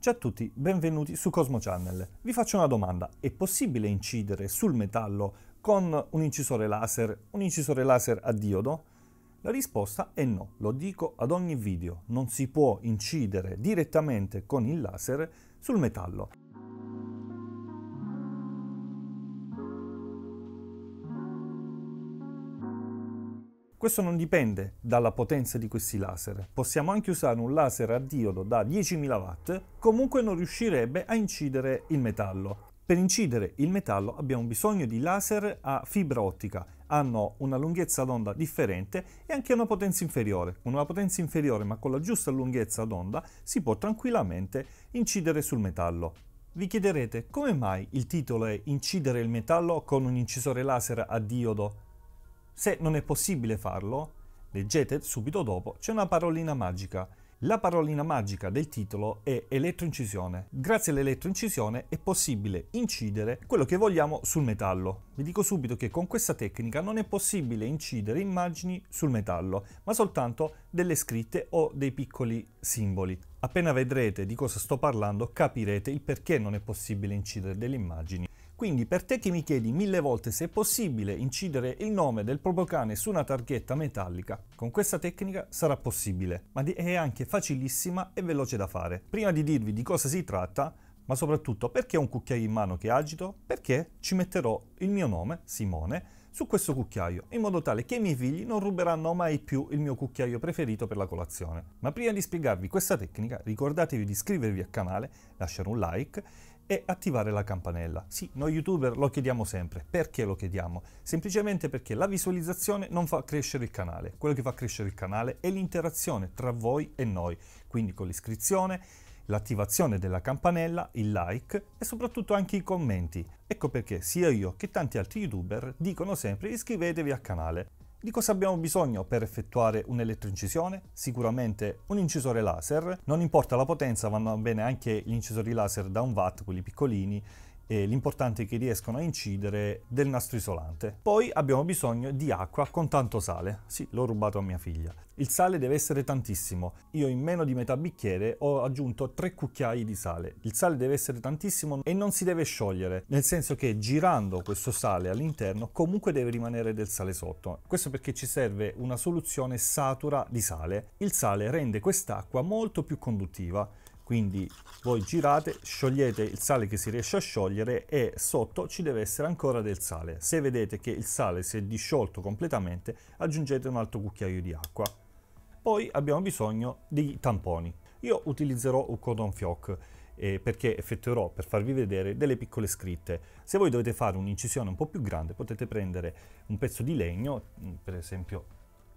Ciao a tutti, benvenuti su Cosmo Channel. Vi faccio una domanda: è possibile incidere sul metallo con un incisore laser a diodo? La risposta è no, lo dico ad ogni video, non si può incidere direttamente con il laser sul metallo. Questo non dipende dalla potenza di questi laser. Possiamo anche usare un laser a diodo da 10.000 watt, comunque non riuscirebbe a incidere il metallo. Per incidere il metallo abbiamo bisogno di laser a fibra ottica. Hanno una lunghezza d'onda differente e anche una potenza inferiore. Con una potenza inferiore ma con la giusta lunghezza d'onda si può tranquillamente incidere sul metallo. Vi chiederete come mai il titolo è Incidere il metallo con un incisore laser a diodo? Se non è possibile farlo, leggete subito dopo, c'è una parolina magica. La parolina magica del titolo è elettroincisione. Grazie all'elettroincisione è possibile incidere quello che vogliamo sul metallo. Vi dico subito che con questa tecnica non è possibile incidere immagini sul metallo, ma soltanto delle scritte o dei piccoli simboli. Appena vedrete di cosa sto parlando, capirete il perché non è possibile incidere delle immagini. Quindi per te che mi chiedi 1000 volte se è possibile incidere il nome del proprio cane su una targhetta metallica, con questa tecnica sarà possibile, ma è anche facilissima e veloce da fare. Prima di dirvi di cosa si tratta, ma soprattutto perché ho un cucchiaio in mano che agito, perché ci metterò il mio nome, Simone, su questo cucchiaio, in modo tale che i miei figli non ruberanno mai più il mio cucchiaio preferito per la colazione. Ma prima di spiegarvi questa tecnica, ricordatevi di iscrivervi al canale, lasciare un like e attivare la campanella. Sì, noi youtuber lo chiediamo sempre. Perché lo chiediamo? Semplicemente perché la visualizzazione non fa crescere il canale. Quello che fa crescere il canale è l'interazione tra voi e noi. Quindi con l'iscrizione, l'attivazione della campanella, il like e soprattutto anche i commenti. Ecco perché sia io che tanti altri youtuber dicono sempre iscrivetevi al canale. Di cosa abbiamo bisogno per effettuare un'elettroincisione? Sicuramente un incisore laser, non importa la potenza, vanno bene anche gli incisori laser da 1 watt, quelli piccolini, e l'importante è che riescano a incidere del nastro isolante. Poi abbiamo bisogno di acqua con tanto sale. Sì, l'ho rubato a mia figlia. Il sale deve essere tantissimo. Io in meno di metà bicchiere ho aggiunto 3 cucchiai di sale. Il sale deve essere tantissimo e non si deve sciogliere, nel senso che girando questo sale all'interno comunque deve rimanere del sale sotto. Questo perché ci serve una soluzione satura di sale. Il sale rende quest'acqua molto più conduttiva. Quindi voi girate, sciogliete il sale che si riesce a sciogliere e sotto ci deve essere ancora del sale. Se vedete che il sale si è disciolto completamente, aggiungete un altro cucchiaio di acqua. Poi abbiamo bisogno di tamponi. Io utilizzerò un cotton fioc perché effettuerò, per farvi vedere, delle piccole scritte. Se voi dovete fare un'incisione un po' più grande, potete prendere un pezzo di legno, per esempio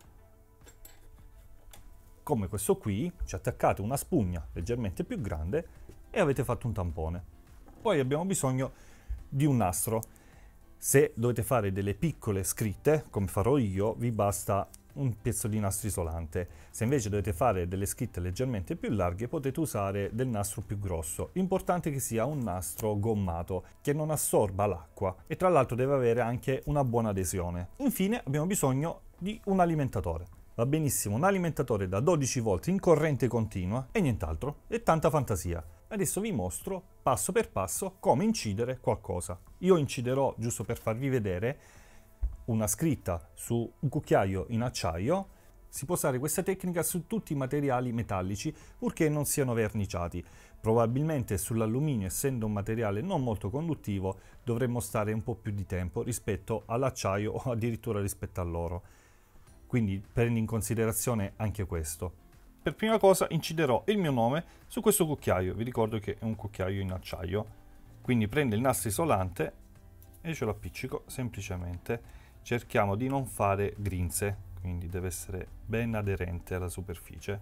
come questo qui, ci attaccate una spugna leggermente più grande e avete fatto un tampone. Poi abbiamo bisogno di un nastro. Se dovete fare delle piccole scritte, come farò io, vi basta un pezzo di nastro isolante. Se invece dovete fare delle scritte leggermente più larghe, potete usare del nastro più grosso. L'importante è che sia un nastro gommato, che non assorba l'acqua e tra l'altro deve avere anche una buona adesione. Infine abbiamo bisogno di un alimentatore. Va benissimo un alimentatore da 12 volt in corrente continua e nient'altro, e tanta fantasia. Adesso vi mostro passo per passo come incidere qualcosa. Io inciderò, giusto per farvi vedere, una scritta su un cucchiaio in acciaio. Si può usare questa tecnica su tutti i materiali metallici purché non siano verniciati. Probabilmente sull'alluminio, essendo un materiale non molto conduttivo, dovremmo stare un po' più di tempo rispetto all'acciaio o addirittura rispetto all'oro. Quindi prendi in considerazione anche questo. Per prima cosa inciderò il mio nome su questo cucchiaio. Vi ricordo che è un cucchiaio in acciaio. Quindi prendo il nastro isolante e ce lo appiccico semplicemente. Cerchiamo di non fare grinze, quindi deve essere ben aderente alla superficie.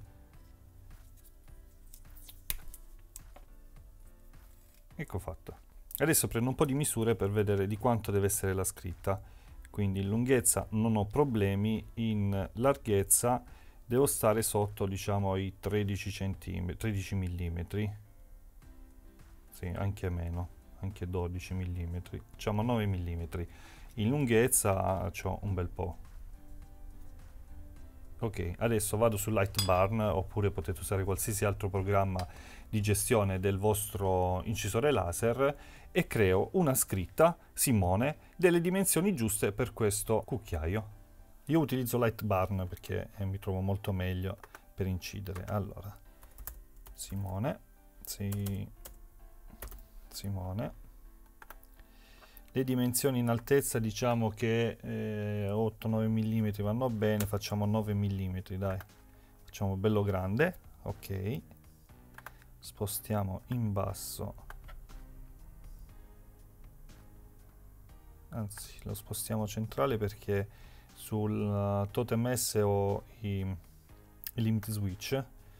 Ecco fatto. Adesso prendo un po' di misure per vedere di quanto deve essere la scritta. Quindi in lunghezza non ho problemi, in larghezza devo stare sotto, diciamo, i 13 cm, 13 mm, sì, anche meno, anche 12 mm, diciamo 9 mm. In lunghezza c'ho un bel po'. Ok, adesso vado su Lightburn, oppure potete usare qualsiasi altro programma di gestione del vostro incisore laser, e creo una scritta Simone delle dimensioni giuste per questo cucchiaio. Io utilizzo Lightburn perché mi trovo molto meglio per incidere. Allora, Simone, sì, Simone. Le dimensioni in altezza diciamo che 8-9 mm vanno bene, facciamo 9 mm, dai, facciamo bello grande, ok, spostiamo in basso, anzi lo spostiamo centrale perché sul Totem S ho i limit switch,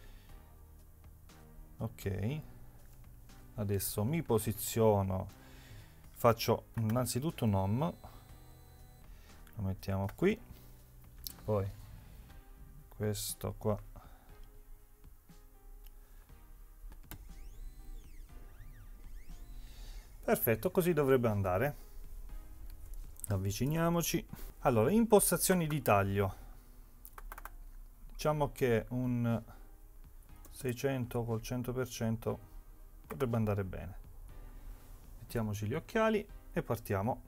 ok, adesso mi posiziono. Faccio innanzitutto un home, lo mettiamo qui, poi questo qua, perfetto, così dovrebbe andare. Avviciniamoci. Allora, impostazioni di taglio, diciamo che un 600 col 100% potrebbe andare bene. Mettiamoci gli occhiali e partiamo.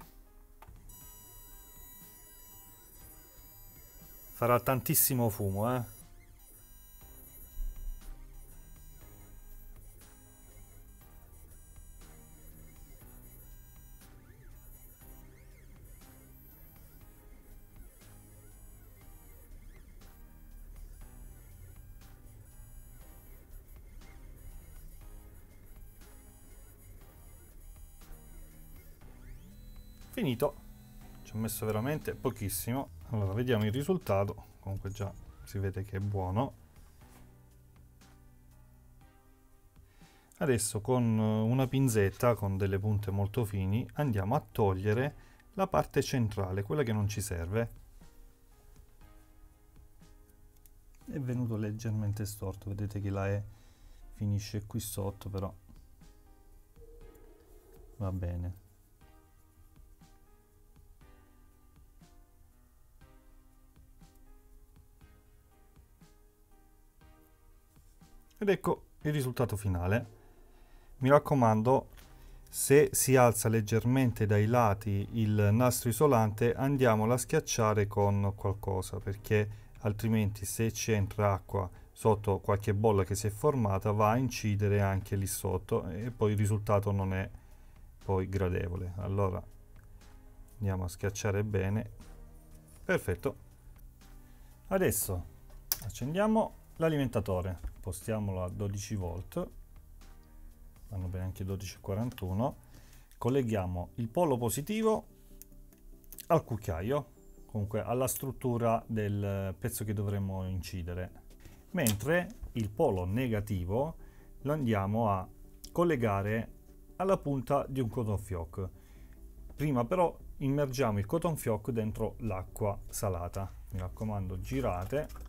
Farà tantissimo fumo, eh? Finito, ci ho messo veramente pochissimo. Allora vediamo il risultato, comunque già si vede che è buono. Adesso con una pinzetta con delle punte molto fini andiamo a togliere la parte centrale, quella che non ci serve. È venuto leggermente storto, vedete che la E finisce qui sotto, però va bene. Ed ecco il risultato finale. Mi raccomando, se si alza leggermente dai lati il nastro isolante, andiamolo a schiacciare con qualcosa, perché altrimenti se ci entra acqua sotto qualche bolla che si è formata va a incidere anche lì sotto e poi il risultato non è poi gradevole. Allora andiamo a schiacciare bene. Perfetto. Adesso accendiamo l'alimentatore, spostiamolo a 12 volt, vanno bene anche 12,41, colleghiamo il polo positivo al cucchiaio, comunque alla struttura del pezzo che dovremo incidere, mentre il polo negativo lo andiamo a collegare alla punta di un cotton fioc. Prima però immergiamo il cotton fioc dentro l'acqua salata, mi raccomando girate.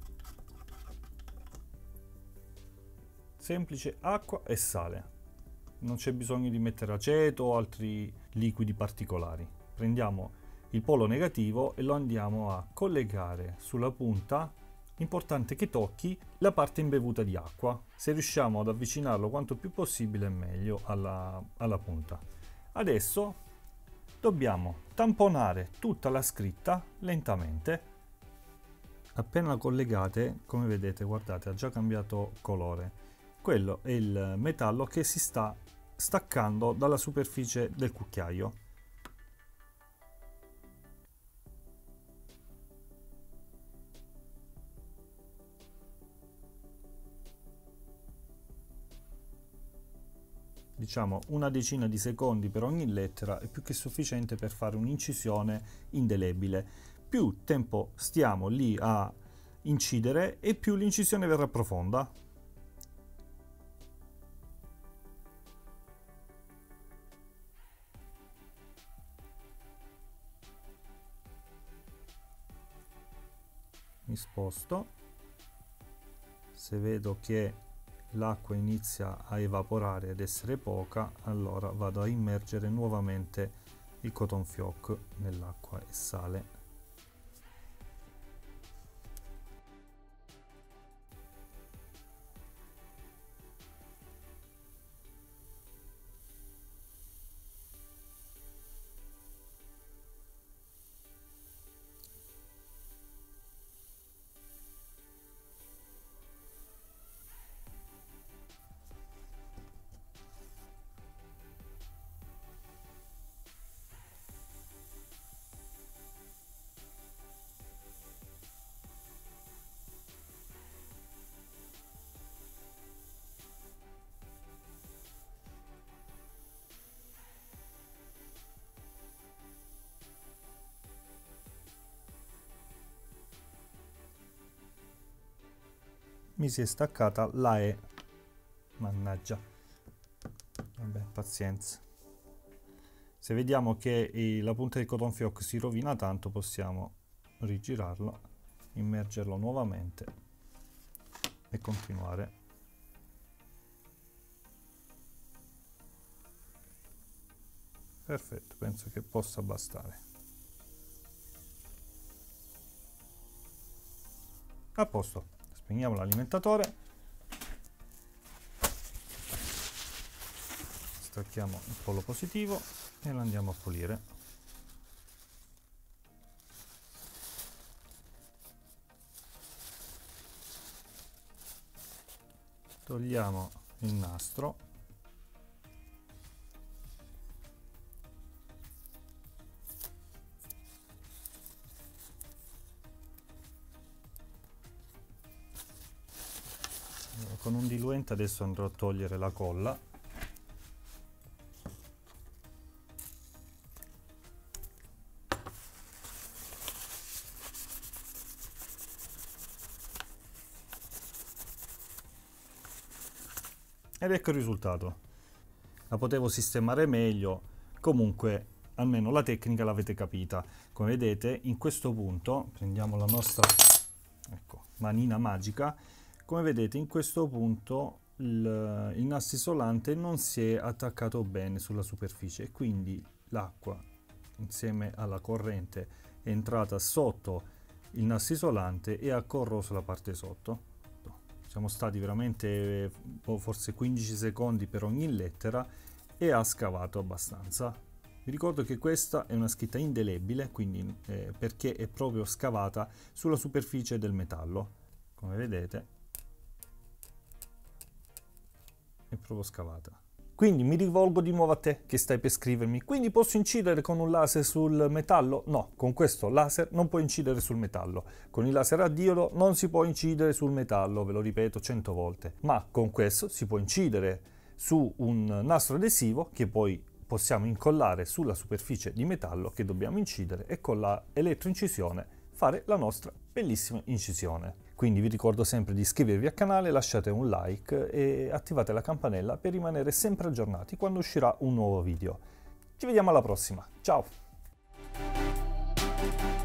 Semplice acqua e sale, non c'è bisogno di mettere aceto o altri liquidi particolari. Prendiamo il polo negativo e lo andiamo a collegare sulla punta. Importante che tocchi la parte imbevuta di acqua, se riusciamo ad avvicinarlo quanto più possibile meglio alla punta. Adesso dobbiamo tamponare tutta la scritta lentamente. Appena collegate, come vedete, guardate, ha già cambiato colore. Quello è il metallo che si sta staccando dalla superficie del cucchiaio. Diciamo una decina di secondi per ogni lettera è più che sufficiente per fare un'incisione indelebile. Più tempo stiamo lì a incidere e più l'incisione verrà profonda. Mi sposto, se vedo che l'acqua inizia a evaporare ed essere poca, allora vado a immergere nuovamente il cotton fioc nell'acqua e sale. mi si è staccata la E. Mannaggia. Vabbè, pazienza. Se vediamo che la punta del cotton fioc si rovina tanto, possiamo rigirarlo, immergerlo nuovamente e continuare. Perfetto, penso che possa bastare. A posto, spegniamo l'alimentatore, stacchiamo il polo positivo e lo andiamo a pulire. Togliamo il nastro. Con un diluente adesso andrò a togliere la colla. Ed ecco il risultato. La potevo sistemare meglio, comunque almeno la tecnica l'avete capita. Come vedete, in questo punto prendiamo la nostra, ecco, manina magica. Come vedete, in questo punto il nastro isolante non si è attaccato bene sulla superficie e quindi l'acqua insieme alla corrente è entrata sotto il nastro isolante e ha corroso la parte sotto. Siamo stati veramente forse 15 secondi per ogni lettera e ha scavato abbastanza. Vi ricordo che questa è una scritta indelebile, quindi perché è proprio scavata sulla superficie del metallo. Come vedete, è proprio scavata. Quindi mi rivolgo di nuovo a te che stai per scrivermi. Quindi posso incidere con un laser sul metallo? No, con questo laser non puoi incidere sul metallo. Con il laser a diodo non si può incidere sul metallo, ve lo ripeto 100 volte. Ma con questo si può incidere su un nastro adesivo che poi possiamo incollare sulla superficie di metallo che dobbiamo incidere e con la elettroincisione fare la nostra bellissima incisione. Quindi vi ricordo sempre di iscrivervi al canale, lasciate un like e attivate la campanella per rimanere sempre aggiornati quando uscirà un nuovo video. Ci vediamo alla prossima, ciao!